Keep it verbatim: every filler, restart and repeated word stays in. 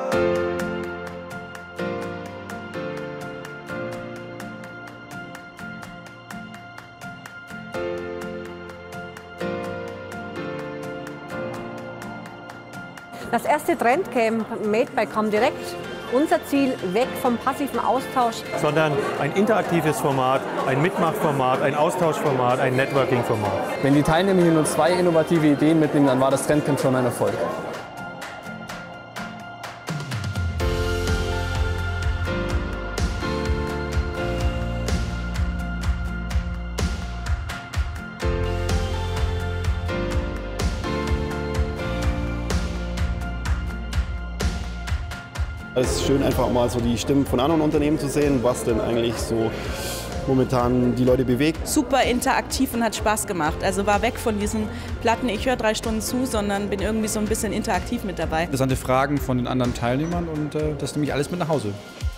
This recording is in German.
Das erste Trendcamp Made by Comdirect. Unser Ziel, weg vom passiven Austausch. Sondern ein interaktives Format, ein Mitmachformat, ein Austauschformat, ein Networking-Format. Wenn die Teilnehmer hier nur zwei innovative Ideen mitnehmen, dann war das Trendcamp schon ein Erfolg. Es ist schön, einfach mal so die Stimmen von anderen Unternehmen zu sehen, was denn eigentlich so momentan die Leute bewegt. Super interaktiv und hat Spaß gemacht. Also war weg von diesen Platten, ich höre drei Stunden zu, sondern bin irgendwie so ein bisschen interaktiv mit dabei. Interessante Fragen von den anderen Teilnehmern und äh, das nehme ich alles mit nach Hause.